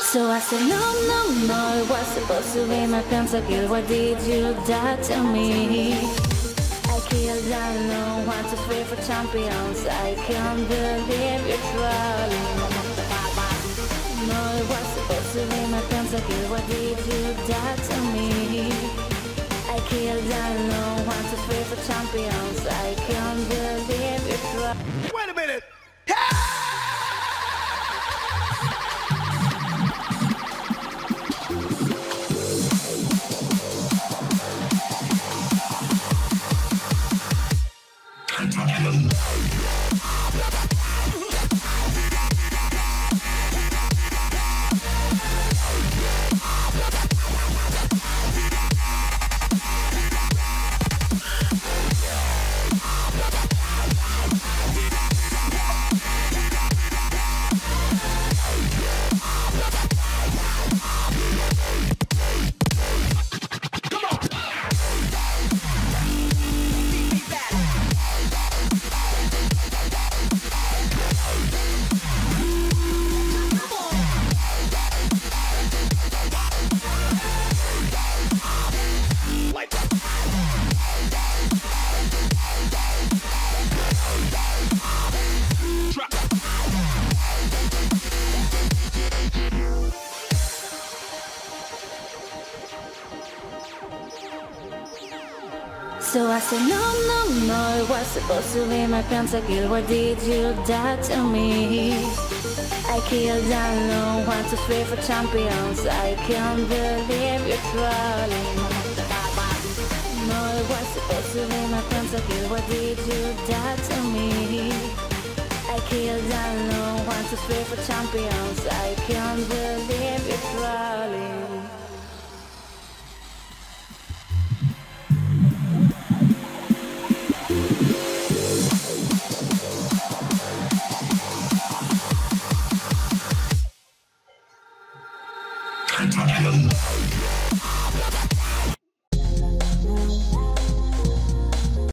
So I said, no, no, no, it was supposed to be my pentakill. Why did you die to me? I killed alone, 1, 2, 3 for champions. I can't believe you're trolling. No, it was supposed to be my pentakill. Why did you die to me? I killed alone, 1, 2, 3 for champions. I can't believe you're trolling. Wait a minute! So I said, no, no, no, it was supposed to be my pentakill. Why did you die to me? I killed alone, 1, 2, 3 for champions. I can't believe you're trolling. No, it was supposed to be my pentakill. Why did you die to me? I killed alone, 1, 2, 3 for champions. I can't believe you're trolling. Pentakill.